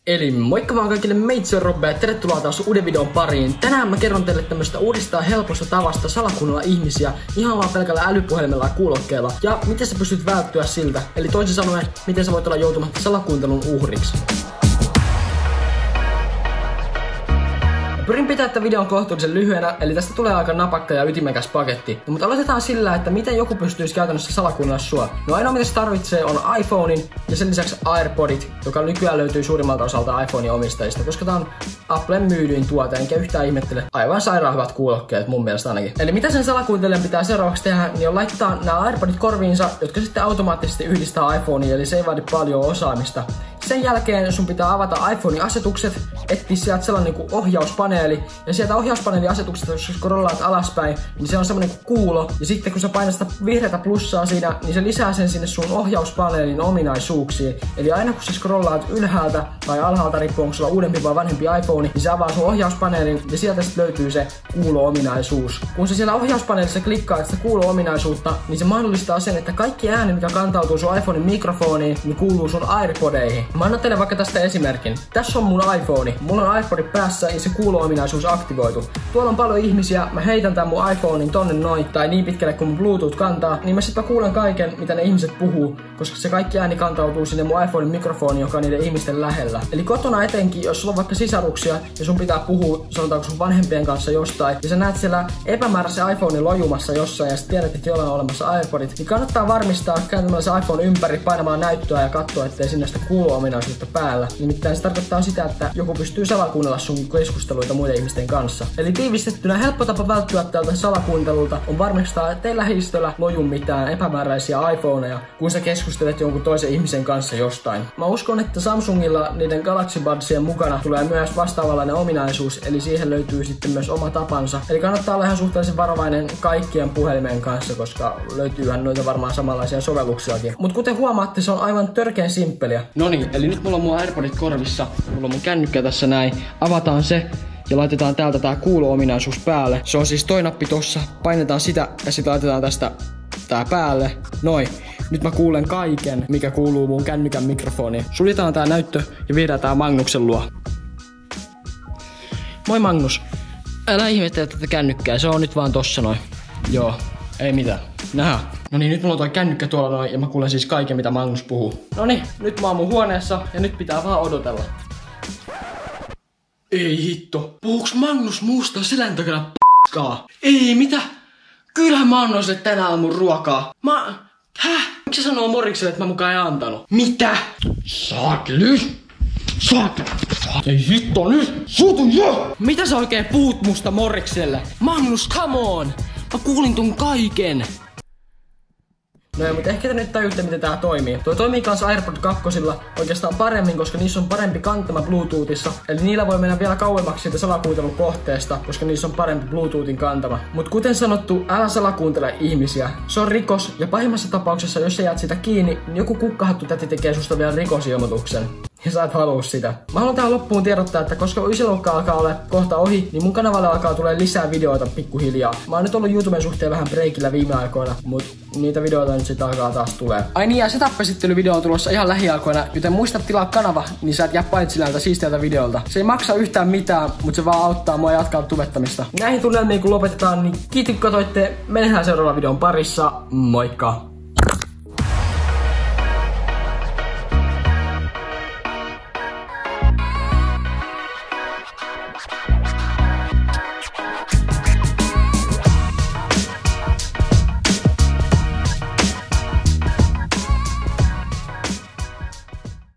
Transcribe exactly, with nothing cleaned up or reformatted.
Eli moikka vaan kaikille, meitsi on Robbe ja tervetuloa taas uuden videon pariin. Tänään mä kerron teille tämmöstä uudesta helposta tavasta salakuunnella ihmisiä ihan vaan pelkällä älypuhelimella ja kuulokkeella. Ja miten sä pystyt välttyä siltä, eli toisin sanoen, miten sä voit olla joutumatta salakuuntelun uhriksi. Pyrin pitää tämän videon kohtuullisen lyhyenä, eli tästä tulee aika napakka ja ytimekäs paketti. No, mutta aloitetaan sillä, että miten joku pystyisi käytännössä salakuunnella sua. No ainoa mitä se tarvitsee on iPhonein ja sen lisäksi AirPodit, joka nykyään löytyy suurimmalta osalta iPhonein omistajista, koska tää on Applen myydyin tuote, enkä yhtään ihmettele. Aivan sairaan hyvät kuulokkeet mun mielestä ainakin. Eli mitä sen salakuuntelijan pitää seuraavaksi tehdä, niin on laittaa nämä AirPodit korviinsa, jotka sitten automaattisesti yhdistää iPhoneen, eli se ei vaadi paljon osaamista. Sen jälkeen sun pitää avata iPhonein asetukset, etsiä sieltä sellainen kuin ohjauspaneeli. Ja sieltä ohjauspaneelin asetukset, jos scrollaat alaspäin, niin se on semmonen kuin kuulo. Ja sitten kun sä painat sitä vihreätä plussaa siinä, niin se lisää sen sinne sun ohjauspaneelin ominaisuuksiin. Eli aina kun sä scrollaat ylhäältä tai alhaalta, riippuu onko sulla uudempi vai vanhempi iPhone, niin se avaa sun ohjauspaneelin ja sieltä sitten löytyy se kuulo-ominaisuus. Kun sä siellä ohjauspaneelissa klikkaat sitä kuulo-ominaisuutta, niin se mahdollistaa sen, että kaikki ääni, mikä kantautuu sun iPhonein mikrofoniin, niin kuuluu sun AirPodeihin. Mä annan teille vaikka tästä esimerkin. Tässä on mun iPhone. Mulla on AirPodit päässä ja se kuulo-ominaisuus aktivoitu. Tuolla on paljon ihmisiä, mä heitän tän mun iPhonein tonne noin, tai niin pitkälle kun mun Bluetooth kantaa, niin mä sit mä kuulen kaiken, mitä ne ihmiset puhuu, koska se kaikki ääni kantautuu sinne mun iPhonein mikrofoniin, joka on niiden ihmisten lähellä. Eli kotona etenkin, jos sulla on vaikka sisaruksia ja sun pitää puhua, sanotaanko sun vanhempien kanssa jostain, ja sä näet siellä epämääräisen iPhonein lojumassa jossain ja sä tiedät, että jollain on olemassa AirPodit, niin kannattaa varmistaa kääntämällä se iPhone ympäri, painamaan näyttöä ja katsoa, ettei sinne sitä kuulo-ominaisuutta päällä. Nimittäin se tarkoittaa sitä, että joku pystyy salakuunnella sun keskusteluita muiden ihmisten kanssa. Eli tiivistettynä helppo tapa välttyä tältä salakuuntelulta on varmistaa, ettei lähistöllä loju mitään epämääräisiä iPhoneja, kun sä keskustelet jonkun toisen ihmisen kanssa jostain. Mä uskon, että Samsungilla niiden Galaxy Budsien mukana tulee myös vastaavanlainen ominaisuus, eli siihen löytyy sitten myös oma tapansa. Eli kannattaa olla ihan suhteellisen varovainen kaikkien puhelimien kanssa, koska löytyyhän noita varmaan samanlaisia sovelluksiakin. Mut kuten huomaatte, se on aivan törkeen simppeliä. Noniin, eli nyt mulla on mun AirPodit korvissa, mulla on mun kännykkä tässä näin. Avataan se ja laitetaan täältä tää kuulo-ominaisuus päälle. Se on siis toi nappi tossa, painetaan sitä ja sitten laitetaan tästä tää päälle. Noin. Nyt mä kuulen kaiken, mikä kuuluu mun kännykän mikrofoniin. Suljetaan tää näyttö ja viedään tää Magnuksen luo. Moi Magnus. Älä ihmettele tätä kännykkää, se on nyt vaan tossa noin. Joo, ei mitään. Nähdään. No niin, nyt mulla on toi kännykkä tuolla noin ja mä kuulen siis kaiken, mitä Magnus puhuu. No niin, nyt mä oon mun huoneessa ja nyt pitää vaan odotella. Ei hitto. Puhuuks Magnus muusta selän takana p***kaa? Ei, mitä? Kyllähän mä annoin sille tänään aamun ruokaa. Mä... Häh? Miksi se sanoo Morikselle, että mä mukaan ei antanut? Mitä? Saakeli! Saakeli! Ei hitto nyt! Suutu jo! Mitä sä oikein puhut musta Morikselle? Magnus, come on! Mä kuulin ton kaiken! No mutta ehkä te nyt tajutte, miten tää toimii. Tuo toimii kans AirPod kakkosilla oikeastaan paremmin, koska niissä on parempi kantama Bluetoothissa. Eli niillä voi mennä vielä kauemmaksi siitä salakuuntelun kohteesta, koska niissä on parempi Bluetoothin kantama. Mut kuten sanottu, älä salakuuntele ihmisiä. Se on rikos, ja pahimmassa tapauksessa, jos sä jäät sitä kiinni, niin joku kukkahattu täti tekee susta vielä rikosilmoituksen. Ja sä et halua sitä. Mä haluan tähän loppuun tiedottaa, että koska ysiluokka alkaa olla kohta ohi, niin mun kanavalle alkaa tulee lisää videoita pikkuhiljaa. Mä oon nyt ollut YouTuben suhteen vähän breikillä viime aikoina, mut niitä videoita nyt sit alkaa taas tulee. Ai niin, ja setup-esittelyvideo on tulossa ihan lähiaikoina, joten muista tilaa kanava, niin sä et jää paitsi näiltä siistiältä videolta. Se ei maksa yhtään mitään, mut se vaan auttaa mua jatkaa tubettamista. Näihin tunnelmiin kun lopetetaan, niin kiitos kun katsoitte. Mennään seuraavan videon parissa. Moikka!